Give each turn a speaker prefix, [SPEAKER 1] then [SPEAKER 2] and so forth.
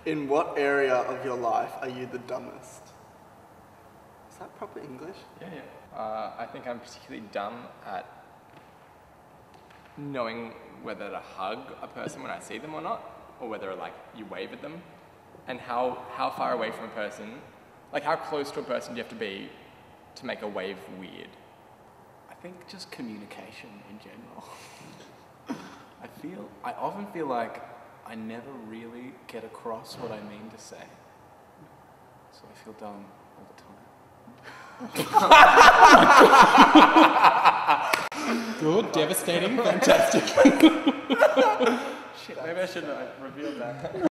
[SPEAKER 1] In what area of your life are you the dumbest? Is that proper English?
[SPEAKER 2] Yeah. I think I'm particularly dumb at knowing whether to hug a person when I see them or not, or whether like you wave at them, and how far away from a person, like how close to a person do you have to be to make a wave weird?
[SPEAKER 3] I think just communication in general. I often feel like I never really get across what I mean to say. So I feel dumb all the time.
[SPEAKER 4] Good, devastating, fantastic.
[SPEAKER 2] Shit, maybe I shouldn't have revealed that.